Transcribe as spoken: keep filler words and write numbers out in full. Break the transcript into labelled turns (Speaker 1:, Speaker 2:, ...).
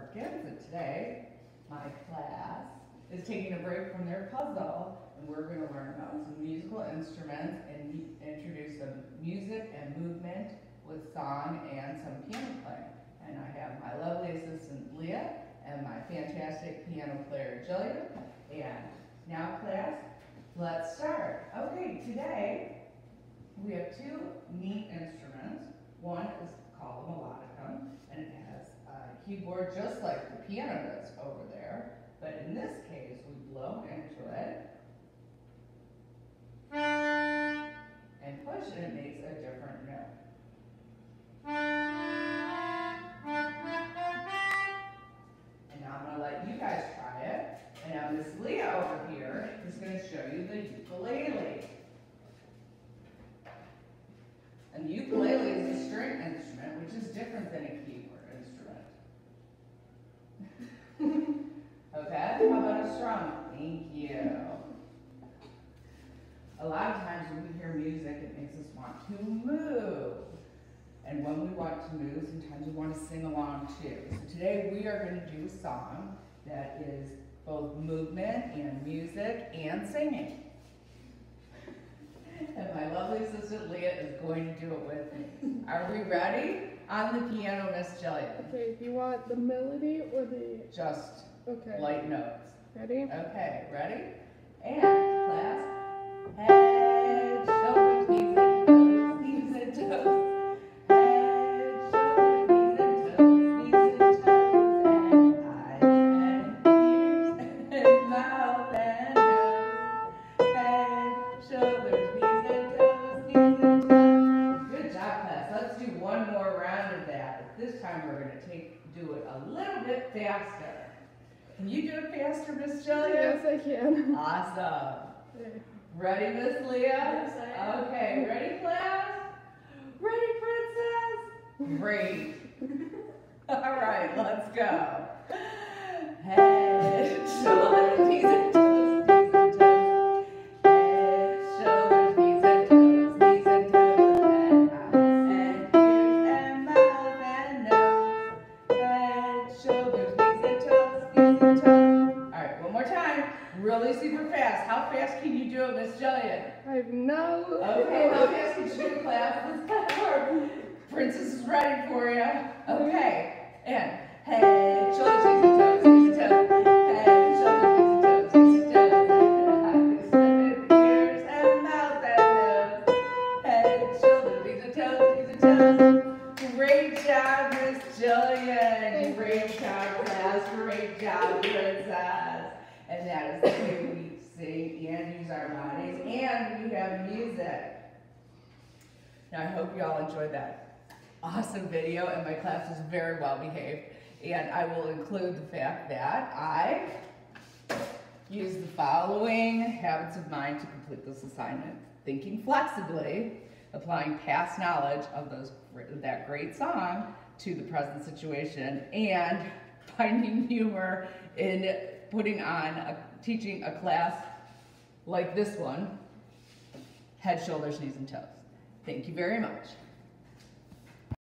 Speaker 1: Perkins, and today my class is taking a break from their puzzle, and we're going to learn about some musical instruments and introduce some music and movement with song and some piano playing. And I have my lovely assistant Leah and my fantastic piano player Jillian. And now class, let's start. Okay, today we have two neat instruments. One is called a melodicum, and it has a keyboard just like the piano does over there. But in this case, we blow into it and push, and it makes a different note. And now I'm going to let you guys try it. And now Miss Leah over here is going to show you the ukulele. And the ukulele is a string instrument, which is different than a keyboard instrument. Okay, how about a strum? Thank you. A lot of times when we hear music, it makes us want to move. And when we want to move, sometimes we want to sing along too. So today we are going to do a song that is both movement and music and singing. And my lovely assistant Leah is going to do it with me. Are we ready? On the piano, Miss Jillian.
Speaker 2: Okay, do you want the melody or the...
Speaker 1: Just
Speaker 2: okay.
Speaker 1: light notes.
Speaker 2: Ready?
Speaker 1: Okay, ready? And class. Head, shoulders, knees and toes, knees and toes. Head, shoulders, knees and toes, knees and toes. And eyes and ears and mouth and nose. Head, shoulders, knees and toes, knees and toes. Good job, class. Let's do one more round of that. But this time we're going to take do it a little bit faster. Can you do it faster, Miss Jillian?
Speaker 2: Yes, I can.
Speaker 1: Awesome.
Speaker 2: Okay.
Speaker 1: Ready, Miss Leah?
Speaker 3: Yes, I am.
Speaker 1: Okay, ready, class? Ready, princess? Great. All right, let's go. Head, shoulders, knees and toes, knees and toes. Head, shoulders, knees and toes, knees and toes. And eyes and ears and mouth and nose. Head, shoulders, knees and toes, knees and toes. All right, one more time. Really super fast. How fast can you do it, Miss Jillian?
Speaker 2: I have no...
Speaker 1: Okay, how fast can you do it, class? Let's go. Princess is ready for you. Okay, and head, shoulders, knees and toes, knees and toes. Head, shoulders, knees and toes, knees and toes. Eyes and ears and mouth and nose. Head, shoulders, knees and toes, knees and toes. Great job, Miss Jillian. Great job, class. Great job, princess. And that is the way we sing and use our bodies, and we have music. Now I hope you all enjoyed that awesome video, and my class was very well behaved. And I will include the fact that I use the following habits of mind to complete this assignment. Thinking flexibly, applying past knowledge of those that great song to the present situation, and finding humor in putting on, a, teaching a class like this one, head, shoulders, knees, and toes. Thank you very much.